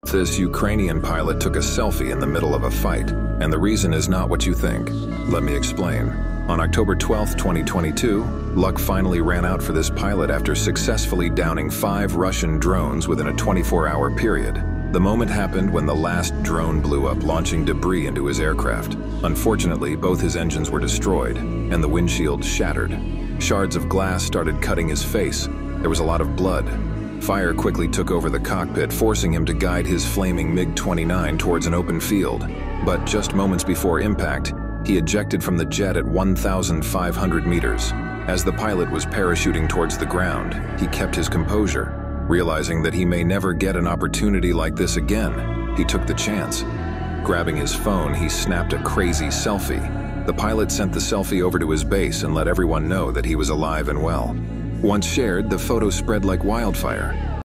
This Ukrainian pilot took a selfie in the middle of a fight, and the reason is not what you think. Let me explain. On October 12, 2022, luck finally ran out for this pilot after successfully downing 5 Russian drones within a 24-hour period. The moment happened when the last drone blew up, launching debris into his aircraft. Unfortunately, both his engines were destroyed, and the windshield shattered. Shards of glass started cutting his face. There was a lot of blood. Fire quickly took over the cockpit, forcing him to guide his flaming MiG-29 towards an open field. But just moments before impact, he ejected from the jet at 1,500 meters. As the pilot was parachuting towards the ground, he kept his composure. Realizing that he may never get an opportunity like this again, he took the chance. Grabbing his phone, he snapped a crazy selfie. The pilot sent the selfie over to his base and let everyone know that he was alive and well. Once shared, the photo spread like wildfire.